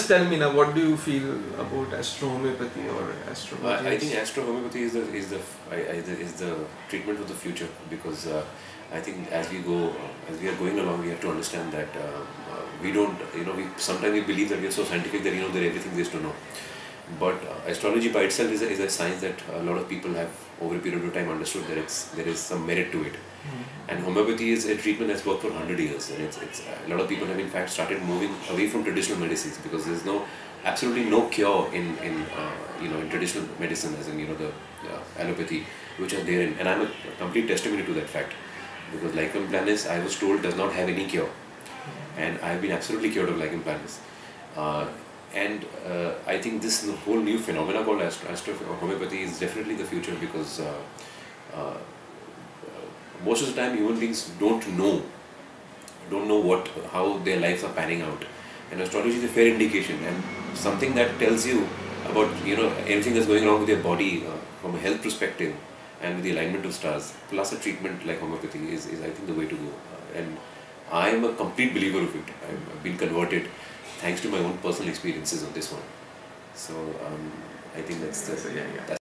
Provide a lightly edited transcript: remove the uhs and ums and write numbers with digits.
just tell me now, what do you feel about astro-homeopathy or astrology? I think astro-homeopathy is the treatment of the future, because I think as we are going along, we have to understand that we don't, sometimes we believe that we are so scientific that that everything there is to know. But astrology by itself is a science that a lot of people have over a period of time understood that there is some merit to it. And homeopathy is a treatment that's worked for 100 years, and a lot of people have in fact started moving away from traditional medicines, because there's absolutely no cure in traditional medicine, as in the allopathy, which are there and I'm a complete testimony to that fact, because lichen planus, I was told, does not have any cure, and I've been absolutely cured of lichen planus. I think this whole new phenomena called astro-homeopathy is definitely the future, because most of the time human beings don't know how their lives are panning out, and astrology is a fair indication and something that tells you about everything that's going wrong with your body from a health perspective, and with the alignment of stars plus a treatment like homeopathy is I think the way to go, and I am a complete believer of it. I've been converted thanks to my own personal experiences on this one. So I think that's